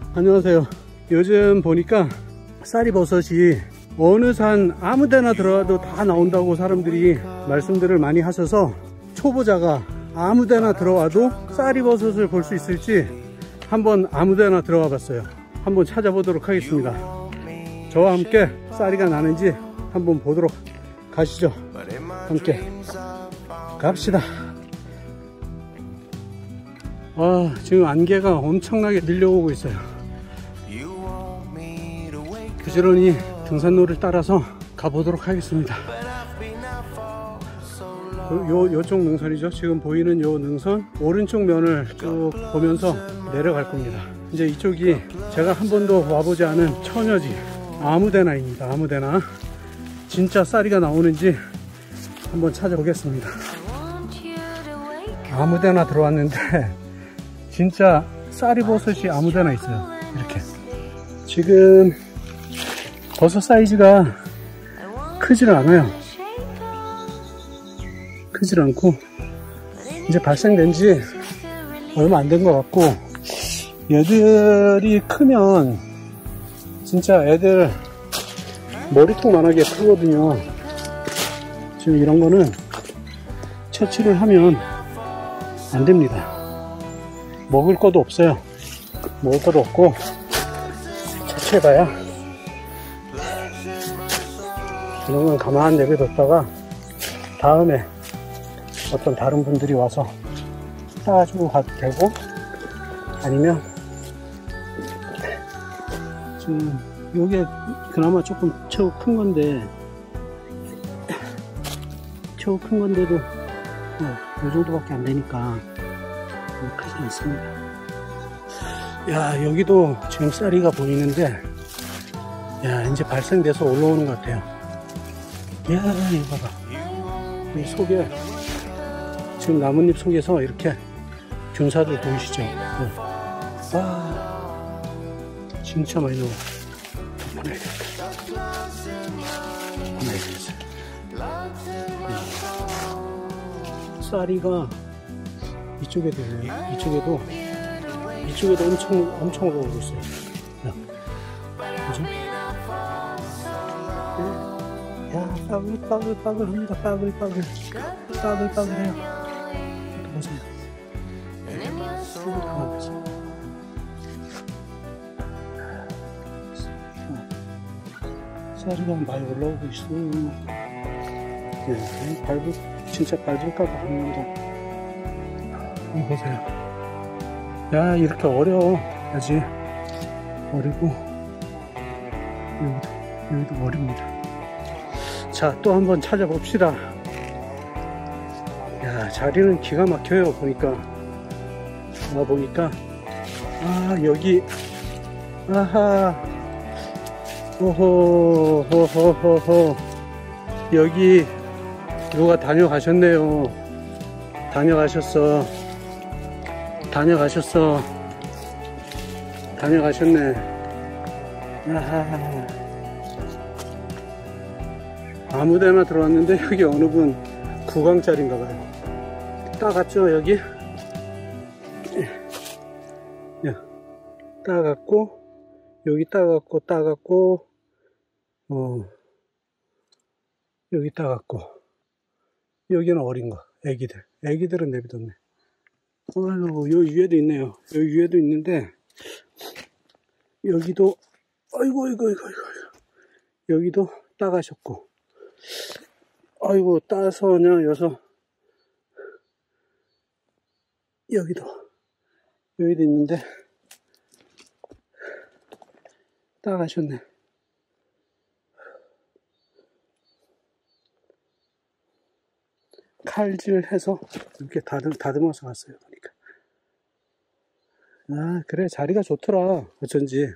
안녕하세요. 요즘 보니까 쌀이버섯이 어느 산 아무데나 들어가도 다 나온다고 사람들이 말씀들을 많이 하셔서 초보자가 아무데나 들어와도 쌀이버섯을 볼 수 있을지 한번 아무데나 들어가 봤어요. 한번 찾아보도록 하겠습니다. 저와 함께 쌀이가 나는지 한번 보도록 가시죠. 함께 갑시다. 지금 안개가 엄청나게 밀려오고 있어요. 부지런히 등산로를 따라서 가보도록 하겠습니다. 요쪽 능선이죠. 지금 보이는 요 능선 오른쪽 면을 쭉 보면서 내려갈 겁니다. 이제 이쪽이 제가 한 번도 와보지 않은 처녀지 아무데나입니다. 아무데나 진짜 쌀이가 나오는지 한번 찾아보겠습니다. 아무데나 들어왔는데 진짜 쌀이버섯이 아무데나 있어요. 이렇게 지금 버섯 사이즈가 크지를 않아요. 크지를 않고 이제 발생된 지 얼마 안 된 것 같고, 얘들이 크면 진짜 애들 머리통만하게 크거든요. 지금 이런 거는 채취를 하면 안 됩니다. 먹을 것도 없어요. 먹을 것도 없고 채취해봐야 이런 건 가만히 내버려뒀다가 다음에 어떤 다른 분들이 와서 따가지고 가도 되고, 아니면 지금 요게 그나마 조금 최고 큰 건데, 최고 큰 건데도 요 정도밖에 안 되니까 크지 않습니다. 야, 여기도 지금 쌀이가 보이는데, 야, 이제 발생돼서 올라오는 것 같아요. 야, 이거 봐봐. 이 속에 지금 나뭇잎 속에서 이렇게 균사들 보이시죠? 와, 진짜 많이 나와. 쌀이가 이쪽에도 있네요. 이쪽에도 엄청 올라오고 있어요. 그죠? 야, 빠글빠글합니다. 빠글빠글해요. 보세요. 쌀이가 많이 올라오고 있어요. 네, 진짜 밟을까봐 합니다. 보세요. 야, 이렇게 어려워. 아직 어리고, 여기도 어립니다. 자, 또 한번 찾아봅시다. 야, 자리는 기가 막혀요. 보니까 여기, 아하, 호호호호호호, 여기 누가 다녀가셨네요. 다녀가셨네. 아하, 아무데나 들어왔는데 여기 어느 분 구강짜리인가봐요. 따갔죠 여기? 따갔고, 여기 따갔고, 여기 따갔고, 여기는 어린 거, 애기들은 내비뒀네. 요 위에도 있네요. 여기 위에도 있는데, 여기도, 아이고, 여기도 따가셨고, 아이고, 따서냐, 여기도 있는데, 따가셨네. 칼질해서 이렇게 다듬어서 갔어요. 보니까. 아, 그래, 자리가 좋더라. 어쩐지.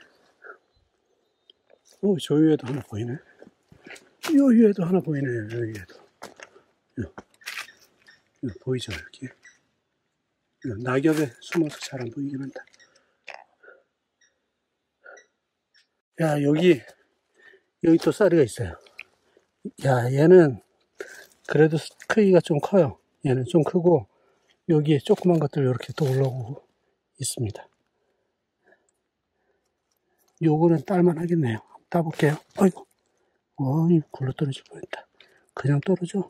저 위에도 하나 보이네. 요 위에도 하나 보이네. 요 위에도. 보이죠, 여기. 낙엽에 숨어서 잘 안 보이긴 한다. 야, 여기 또 쌀이가 있어요. 야, 얘는 그래도 크기가 좀 커요. 얘는 좀 크고, 여기에 조그만 것들 이렇게 또 올라오고 있습니다. 요거는 딸만 하겠네요. 따볼게요. 아이고, 어이, 굴러 떨어질 뻔했다. 그냥 떨어져.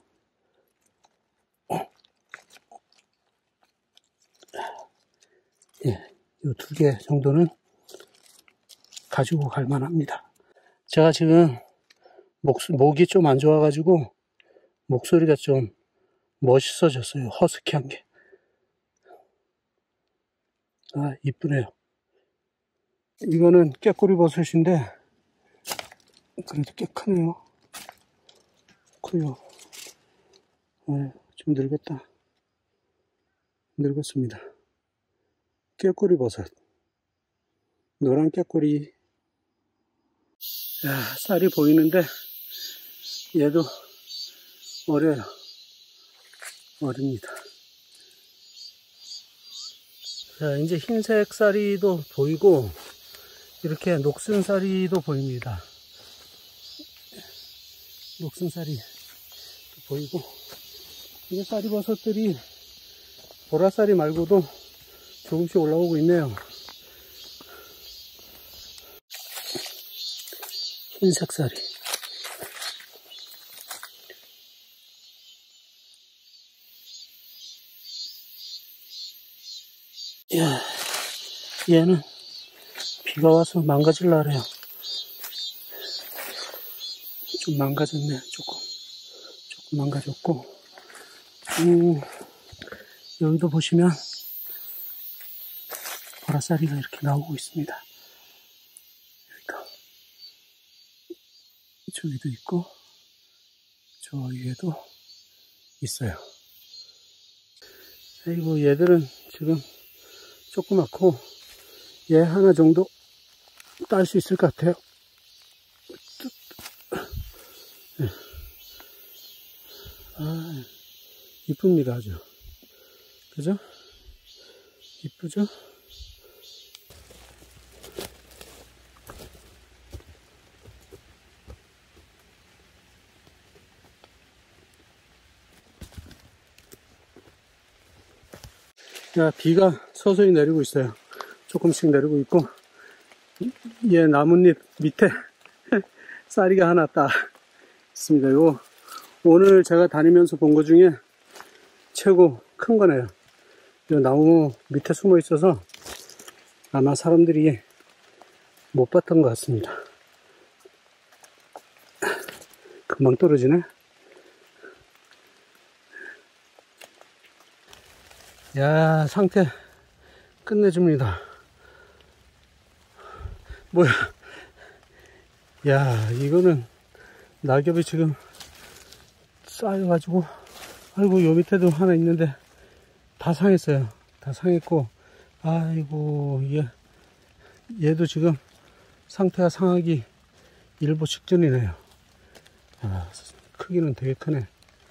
예, 요 2개 정도는 가지고 갈 만합니다. 제가 지금 목이 좀 안 좋아가지고 목소리가 좀 멋있어졌어요. 허스키한 게. 아, 이쁘네요. 이거는 깨꼬리 버섯인데 그래도 꽤 크네요. 커요. 네, 좀 늙었다. 늙었습니다. 깨꼬리 버섯. 노란 깨꼬리. 야, 쌀이 보이는데 얘도 어려요. 어립니다. 자, 이제 흰색 쌀이도 보이고 이렇게 녹슨 쌀이도 보입니다. 녹슨 쌀이 보이고, 이게 쌀이버섯들이 보라쌀이 말고도 조금씩 올라오고 있네요. 흰색 쌀이. 야, 얘는 비가 와서 망가질라 그래요. 좀 망가졌네. 조금 망가졌고, 여기도 보시면 보라쌀이가 이렇게 나오고 있습니다. 여기도, 저기도 있고 저 위에도 있어요. 그리고 얘들은 지금 조그맣고 얘 하나 정도 딸 수 있을 것 같아요. 아, 이쁩니다. 아주. 그죠? 이쁘죠? 야, 비가 서서히 내리고 있어요. 조금씩 내리고 있고, 얘 나뭇잎 밑에 쌀이가 하나 딱 있습니다. 요 오늘 제가 다니면서 본 것 중에 최고 큰 거네요. 이 나무 밑에 숨어 있어서 아마 사람들이 못 봤던 것 같습니다. 금방 떨어지네. 야, 상태 끝내줍니다. 뭐야. 야, 이거는 낙엽이 지금 쌓여가지고, 아이고, 요 밑에도 하나 있는데 다 상했어요. 다 상했고, 아이고, 얘도 지금 상태가 상하기 일보 직전이네요. 아, 크기는 되게 크네.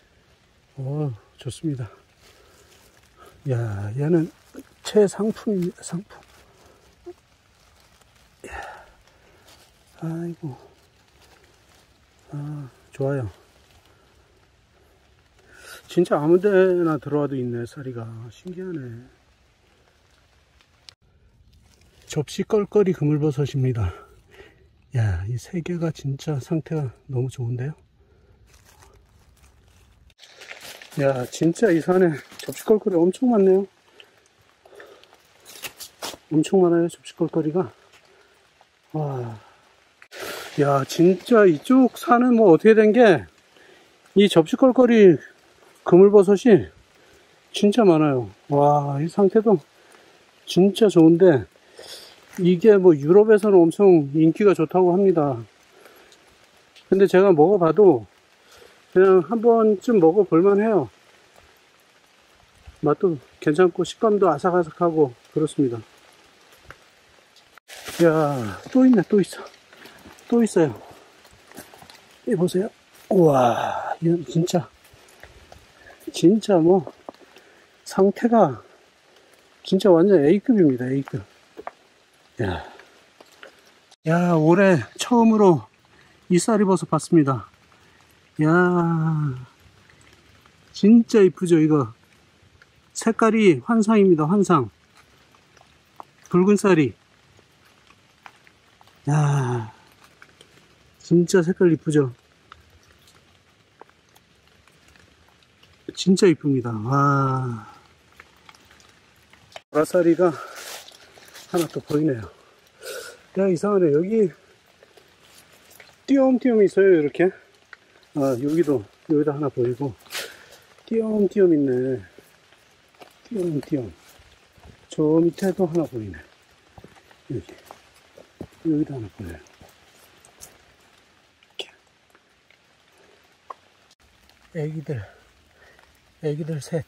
좋습니다. 야, 얘는 최상품입니다. 상품. 야, 아이고, 좋아요. 진짜 아무데나 들어와도 있네. 쌀이가 신기하네. 접시 껄껄이 그물버섯입니다. 야, 이 세 개가 진짜 상태가 너무 좋은데요. 야, 진짜 이 산에 접시껄껄이 엄청 많네요. 엄청 많아요, 접시껄껄이가. 와, 야, 진짜 이쪽 산은 뭐 어떻게 된 게, 이 접시껄껄이 그물버섯이 진짜 많아요. 와, 이 상태도 진짜 좋은데, 이게 뭐 유럽에서는 엄청 인기가 좋다고 합니다. 근데 제가 먹어봐도 그냥 한 번쯤 먹어볼만 해요. 맛도 괜찮고 식감도 아삭아삭하고 그렇습니다. 야, 또 있네. 또 있어. 또 있어요. 이 보세요. 우와, 이건 진짜 뭐 상태가 진짜 완전 A급입니다. A급. 야, 올해 처음으로 이 쌀이버섯 봤습니다. 야, 진짜 이쁘죠. 이거 색깔이 환상입니다. 환상. 붉은 쌀이. 야, 진짜 색깔 이쁘죠? 진짜 이쁩니다. 와, 보라쌀이가 하나 또 보이네요. 야, 이상하네. 여기 띄엄띄엄 있어요. 이렇게. 아, 여기도 하나 보이고 띄엄띄엄 있네. 띄엄띄엄. 저 밑에도 하나 보이네. 여기도 하나 보여요. 이렇게. 애기들 셋.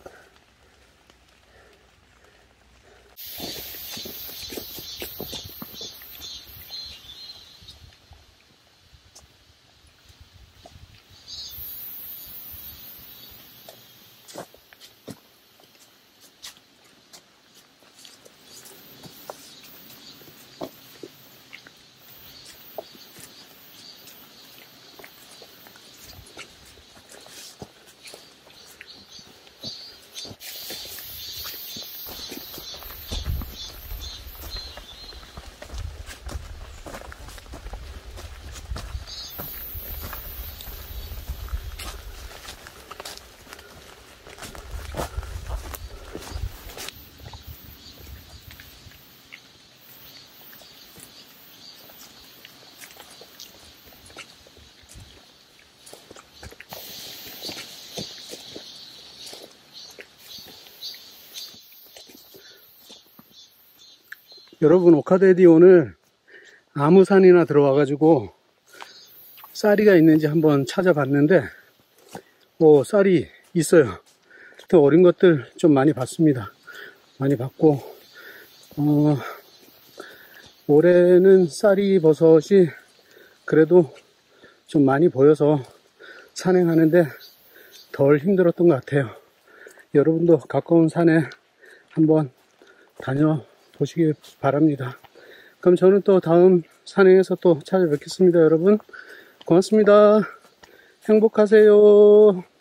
여러분, 오카데디 오늘 아무산이나 들어와가지고 쌀이가 있는지 한번 찾아봤는데, 쌀이 있어요. 더 어린 것들 좀 많이 봤습니다. 많이 봤고, 올해는 쌀이 버섯이 그래도 좀 많이 보여서 산행하는데 덜 힘들었던 것 같아요. 여러분도 가까운 산에 한번 다녀보시기 바랍니다. 그럼 저는 또 다음 산행에서 또 찾아뵙겠습니다. 여러분 고맙습니다. 행복하세요.